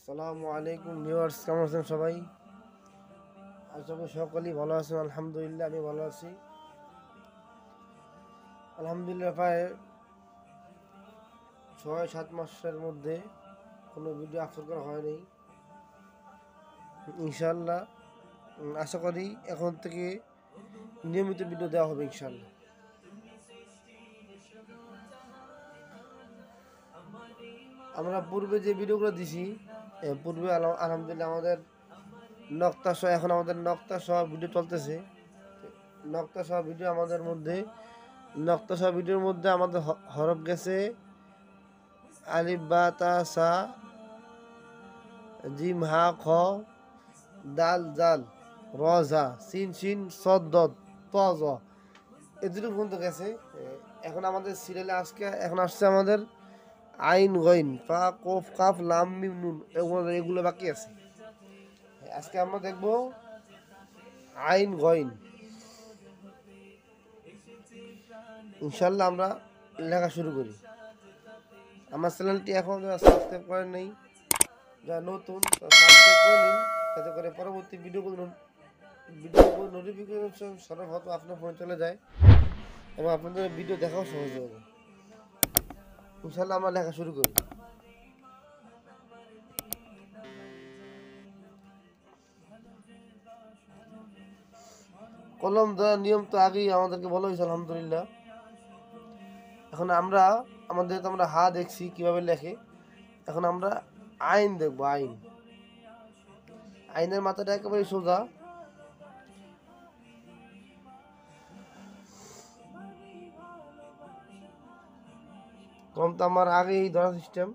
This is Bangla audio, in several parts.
আসসালামু আলাইকুম ভিউয়ার্স, কেমন আছেন সবাই? আশা করি সকলেই ভালো আছেন। আলহামদুলিল্লাহ আমি ভালো আছি। আলহামদুলিল্লাহ প্রায় 6-7 মাসের মধ্যে কোনো ভিডিও আপলোড করা হয়নি। ইনশাআল্লাহ আশা করি এখন থেকে নিয়মিত ভিডিও দেওয়া হবে ইনশাআল্লাহ। আমরা পূর্বে যে ভিডিওগুলো দিছি, পূর্বে আলহামদুলিল্লাহ আমাদের নক্তা সহ ভিডিও চলতেছে। নক্তা সহ ভিডিওর মধ্যে আমাদের হরফ গেছে আলিফ বা তা সা জিম হা খ দাল জাল র জা সিন শিন সদ দদ ত জ এতটুকু পর্যন্ত গেছে। এখন আমাদের সিরিয়ালে এখন আসছে আমাদের আইন গইন ফা কফ কাফ লাম মিম নুন, এগুলো বাকি আছে। আজকে আমরা দেখব আইন গইন। ইনশাল্লাহ আমরা লেখা শুরু করি। আমার চ্যানেলটি এখন সাবস্ক্রাইব করেন নাই, যা নতুন সাবস্ক্রাইব করে নিন, যাতে করে পরবর্তী ভিডিওগুলো নোটিফিকেশন সর্বপ্রথম আপনার ফোনে চলে যায় এবং আপনাদের ভিডিও দেখাও সহজ হবে। ইনশাল্লাহ আমরা লেখা শুরু করি। কলম দেওয়ার নিয়ম তো আগেই আমাদেরকে বলা হয়েছে আলহামদুলিল্লাহ। এখন আমরা হা দেখছি কিভাবে লেখে, এখন আমরা আইন দেখবো। আইনের মাথাটা একেবারে সোজা। কলম তো আমার আগেই ধরা সিস্টেম।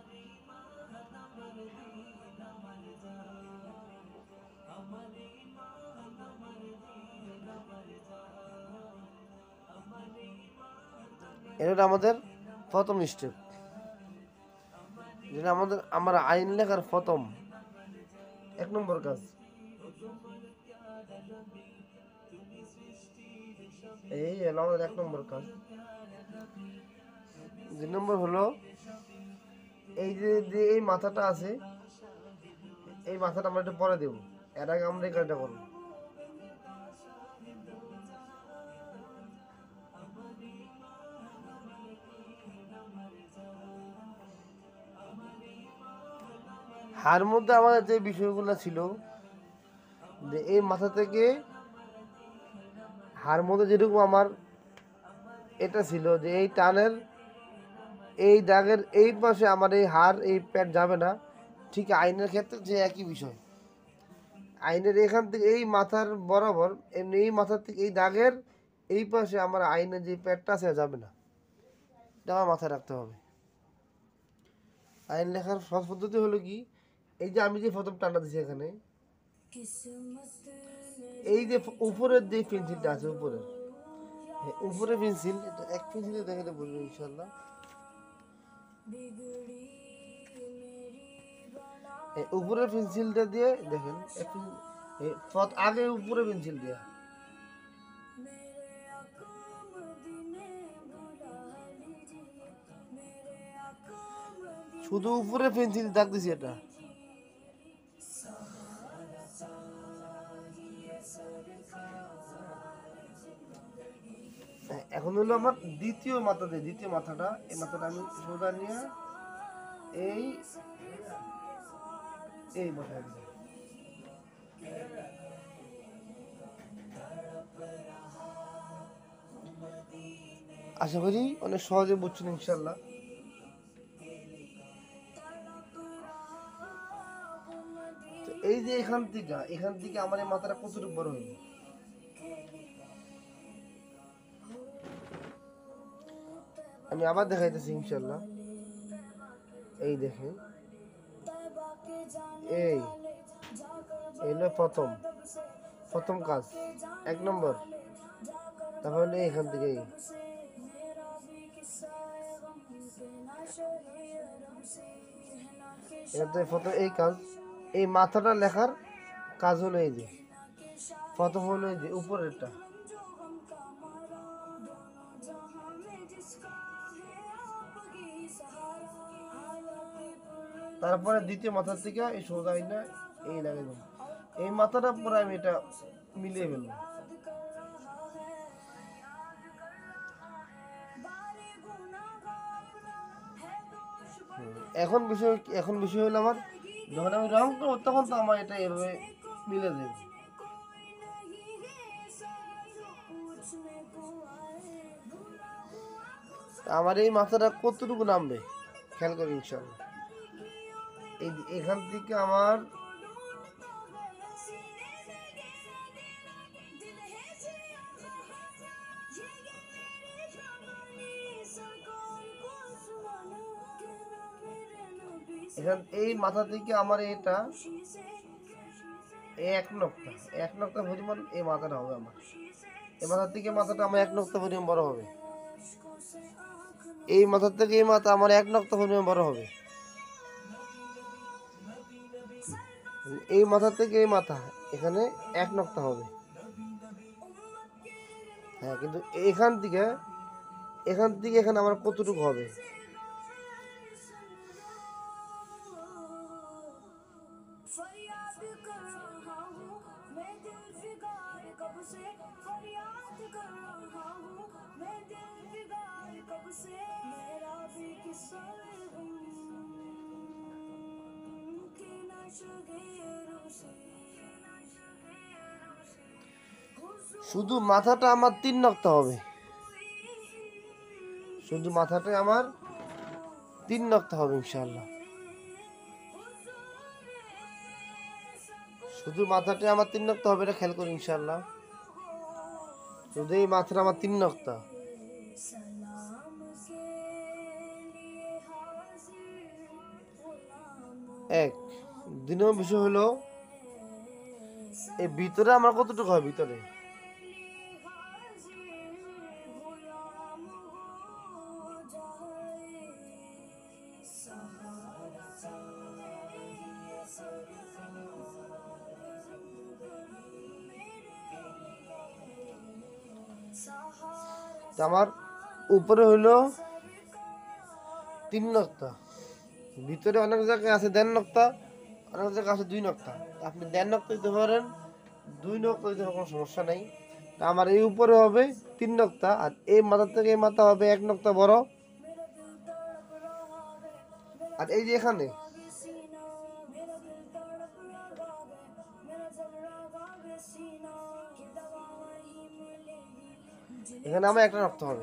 এটা আমাদের প্রথম স্টেপ, যেটা আমার আইন লেখার প্রথম 1 নম্বর কাজ। এই হলো আমাদের 1 নম্বর কাজ। 2 নম্বর হলো এই যে এই মাথাটা আছে, এই মাথাটা আমরা একটু পরে দেবো। এর আগে আমরা এই কাজটা করবো। হার মধ্যে আমাদের যে বিষয়গুলো ছিল, যে এই মাথা থেকে হার মধ্যে যেরকম আমার এটা ছিল যে এই টানের এই দাগের এই পাশে আমার এই এই প্যাট যাবে না, ঠিক আইনের ক্ষেত্রে যে একই বিষয়। আইনের এখান থেকে এই মাথার বরাবর এই মাথার থেকে এই দাগের এই পাশে আমার আইনের যে প্যাটটা আছে যাবে না, এটা আমার মাথায় রাখতে হবে। আইন লেখার সহজ পদ্ধতি হলো কি, এই যে আমি যে প্রথম টানটা দিচ্ছি এখানে, এই যে উপরের যে পেন্সিলটা আছে উপরে পেন্সিল, এটা এক পেন্সিলে দেখাতে বলবো ইনশাল্লাহ। উপরের পেন্সিলটা দিয়ে দেখেন, আগে উপরে পেন্সিল দেয়া, শুধু উপরে পেন্সিল দাগ দিছি এটা। এখন হলো আমার দ্বিতীয় মাথাটা, এই মাথাটা আমি সোজা নিয়ে এই মাথায় দিই। আশা করি অনেক সহজে বুঝছেন ইনশাল্লাহ। এই যে এখান থেকে আমার এই মাথাটা কতটুকু বড় হইবে, আমি আবার দেখাইতেছি ইনশাল্লাহ। এই দেখেন, এই হলো প্রথম কাজ 1 নম্বর। তাহলে এখান থেকে এই কাজ, এই মাথাটা লেখার কাজ হলো এই যে প্রথম হলো এই যে উপরেরটা, তারপরে দ্বিতীয় মাথার থেকে এই সোজা আইনা এই দাগে দেবো। এই মাথাটা পরে আমি এটা মিলিয়ে ফেলবো। এখন বিষয় হলো আমার যখন আমি রং করবো তখন তো আমার এটা এভাবে মিলে দেবে। আমার এই মাথাটা কতটুকু নামবে খেয়াল করি ইনশাল্লাহ। এখান থেকে আমার এই মাথা থেকে আমার এটা এক নক্তা পরিমাণ এই মাথাটা হবে আমার। এই মাথার থেকে মাথাটা আমার এক নক্তা পরিমাণ বড় হবে। এই মাথার থেকে এই মাথা আমার এক নক্তা পরিমাণ বড় হবে। এই মাথা থেকে এই মাথা এখানে এক নক্তা হবে। হ্যাঁ, কিন্তু এখান থেকে এখানে আমার কতটুকু হবে? শুধু মাথাটা আমার 3 নক্তা হবে। শুধু মাথাটা আমার 3 নক্তা হবে ইনশাআল্লাহ। শুধু মাথাটা আমার 3 নক্তা হবে, এটা খেয়াল করি ইনশাআল্লাহ। শুধু এই মাথাটা আমার 3 নক্তা। এক দুই নম্বর বিষয় হলো এই ভিতরে আমার কতটুকু হয় ভিতরে। আমার উপরে হইলো 3 নক্তা, ভিতরে অনেক জায়গায় আছে 1.5 নক্তা, অনেক জায়গায় আছে 2 নক্তা। আপনি 1.5 নক্তা দিতে পারেন, 2 নক্তা দিতে কোনো সমস্যা নেই। আমার এই উপরে হবে 3 নক্তা, আর এই মাথা থেকে এই মাথা হবে 1 নক্তা বড়। আর এই যে এখানে আমার একটা নক্তা হবে।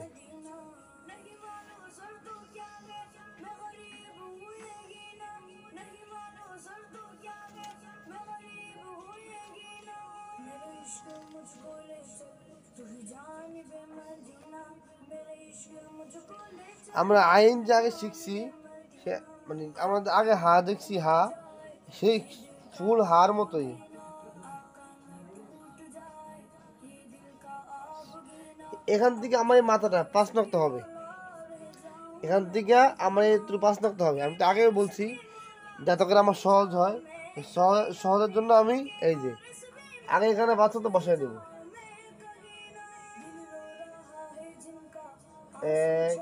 আমরা আইন যে আগে শিখছি, মানে আমাদের আগে হা দেখছি, হা সেই ফুল হার মতোই। এখান থেকে আমার এই মাথাটা 5 নক্তা হবে। এখান থেকে আমার এই 5 নক্তা হবে। আমি তো আগেও বলছি যাতে করে আমার সহজ হয়। সহজের জন্য আমি এই যে আগে এখানে বাচ্চা তো বসাই দেব। 1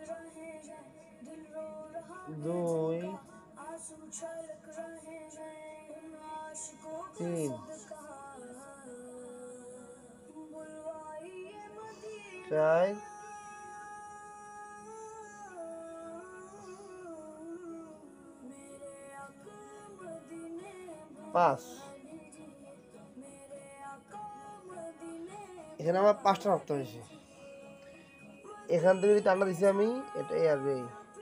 2 3 4 5। এখানে আমার 5টা নক্তা হয়েছে। এখান থেকে যদি টানা দিছি আমি, এটাই আসবে।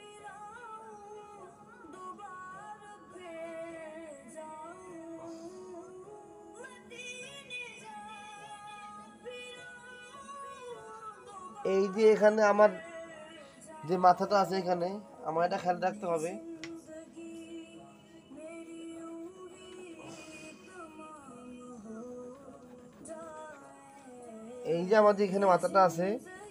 এই যে এখানে আমার যে মাথাটা আছে, এখানে আমার এটা খেয়াল রাখতে হবে। এই যে আমাদের এখানে মাথাটা আছে,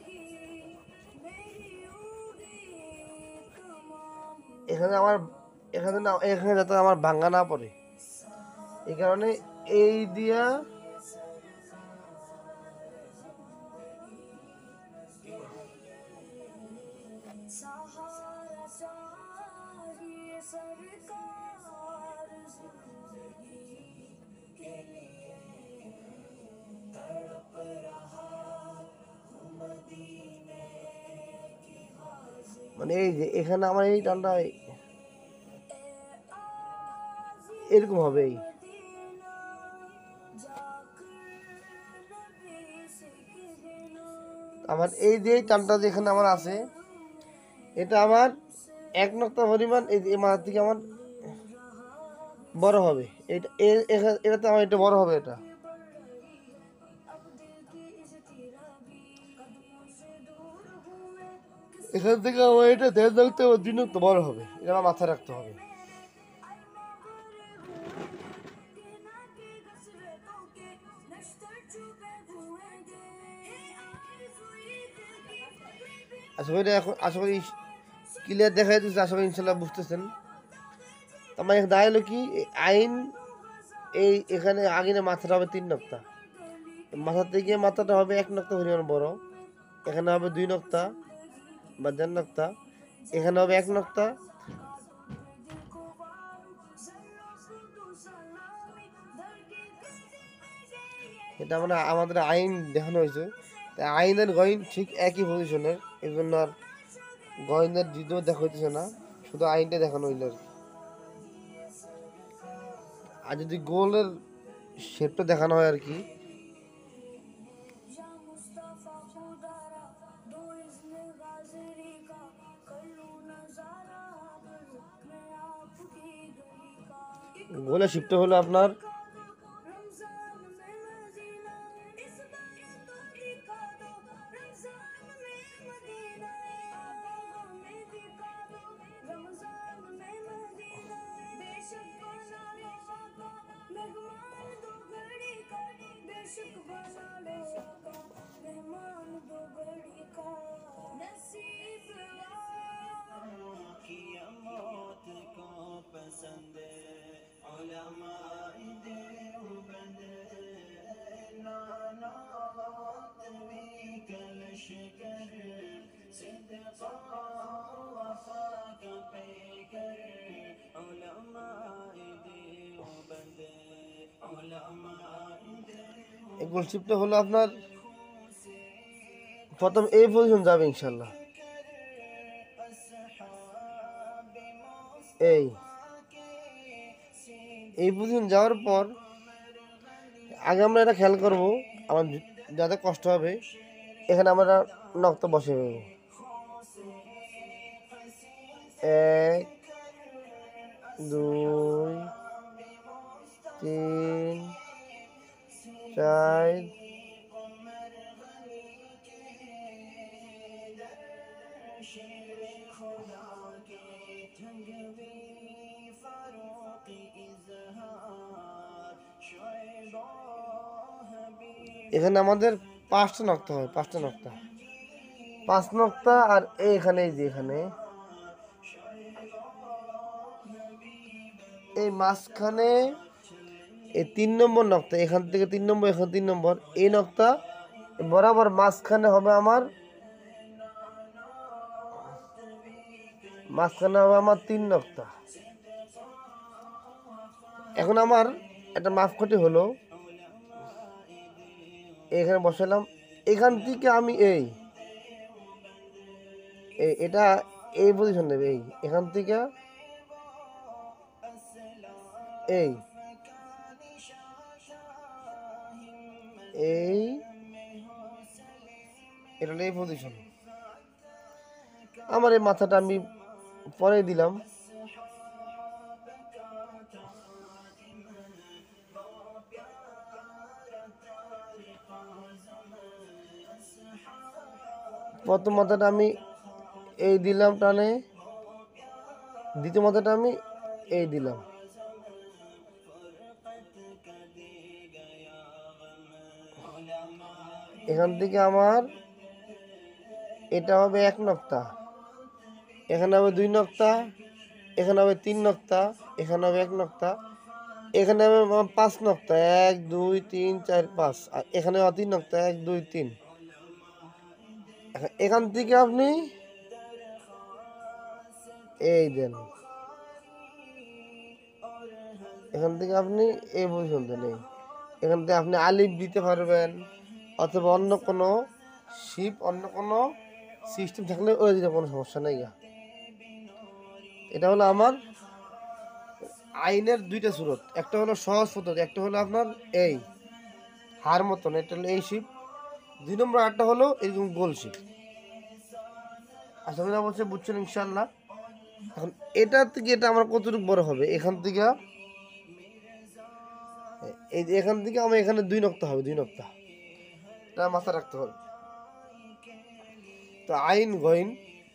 এখানে যাতে আমার ভাঙ্গা না পড়ে, এই কারণে এই দিয়া মানে এই যে এখানে আমার এই টানটা এরকম হবে। এই আমার এই যে টানটা যেখানে আমার আছে, এটা আমার এক নক্তা পরিমাণ এই মাথা থেকে আমার বড় হবে। এটা এটাতে আমার এটা বড় হবে। এটা এখান থেকে আমার এটা ধ্যান রাখতে হবে, 2 নক্তা বড় হবে। এটা আমার মাথায় রাখতে হবে। আশা করি এখন ক্লিয়ার দেখা যাচ্ছে। আশা করি ইনশাল্লাহ বুঝতেছেন। আমার এখানে দাঁড়ালো কি আইন, এই এখানে আগিনে মাথাটা হবে 3 নক্তা, মাথা থেকে মাথাটা হবে 1 নক্তা পরিমাণ বড়। এখানে হবে 2 নক্তা বা 1.5 নক্তা, এখানে হবে 1 নক্তা। এটা মানে আমাদের আইন দেখানো হয়েছে। তাই আইনের গয়ন ঠিক একই পজিশনের, এই জন্য আর গয়নের যদিও দেখা হইতেছে না, শুধু আইনটা দেখানো হইল আর কি। আর যদি গোলের শেপটা দেখানো হয় আর কি, গোলের শেপটা হলো আপনার এই গোল শেপটা হলো আপনার প্রথম এই পজিশন যাবে ইনশাল্লাহ। এই পজিশন যাওয়ার পর আগে আমরা এটা খেয়াল করব, আমার যাতে কষ্ট হবে। এখানে আমরা নক্তা বসে দেব, 1 2 3 4 এখানে আমাদের 5টা নক্তা হয়, 5টা নক্তা, 5 নক্তা। আর এখানে এই যে এখানে এই মাঝখানে এই 3 নম্বর নক্তা, এখান থেকে 3 নম্বর, এখানে 3 নম্বর, এই নক্তা বরাবর মাঝখানে হবে আমার, মাঝখানে হবে আমার 3 নক্তা। এখন আমার একটা মাপকাঠি হলো, এখানে বসালাম। এখান থেকে আমি এটা এই পজিশন নেবে, এখান থেকে এই এটা এই পজিশন। আমার এই মাথাটা আমি পরে দিলাম। প্রথম মাথাটা আমি এই দিলাম টানে, দ্বিতীয় মাথাটা আমি এই দিলাম। এখান থেকে আমার এটা হবে 1 নক্তা, এখানে হবে 2 নক্তা, এখানে হবে 3 নক্তা, এখানে হবে 1 নক্তা, এখানে হবে 5 নক্তা, 1 2 3 4 5, আর এখানে হবে 3 নক্তা, 1 2 3। এখান থেকে আপনি এই দেন, এখান থেকে আপনি এই পর্যন্ত নেই, এখান থেকে আপনি আলিফ দিতে পারবেন, অথবা অন্য কোনো শিপ, অন্য কোনো সিস্টেম থাকলে ওই দিতে কোনো সমস্যা নেই গা। এটা হলো আমার আইনের দুইটা সুরত, একটা হলো সহজ পদ্ধতি, একটা হলো আপনার এই হার মতন, এটা হলো এই শিপ। 2 নম্বর আরটা হলো এরকম গোল শিপ। আশা করি অবশ্যই বুঝছেন ইনশাল্লাহ। এখন এটা থেকে এটা আমার কতটুকু বড় হবে, এখান থেকে এই যে এখান থেকে আমার এখানে 2 নক্তা হবে, 2 নক্তা, এটা মাথায় রাখতে হবে। তো আইন গইন,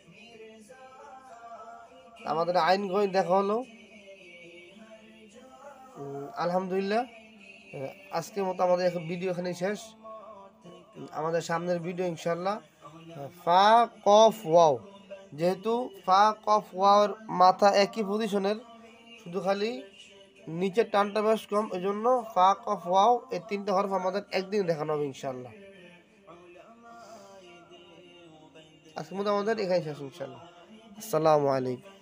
আমাদের আইন গইন দেখা হলো। আলহামদুলিল্লাহ, আজকের মতো আমাদের এখন ভিডিও এখানেই শেষ। আমাদের সামনের ভিডিও ইনশাল্লাহ ফা কফ ওয়াও, যেহেতু ফা কফ ওয়াওর মাথা একই পজিশনের, শুধু খালি নিচের টানটা বেশ কম, এই জন্য ফা কফ ওয়াও এই 3টে হরফ আমাদের একদিন দেখানো হবে ইনশাল্লাহ। আজকের মতো আমাদের এখানে শেষ ইনশাল্লাহ। আসসালামু আলাইকুম।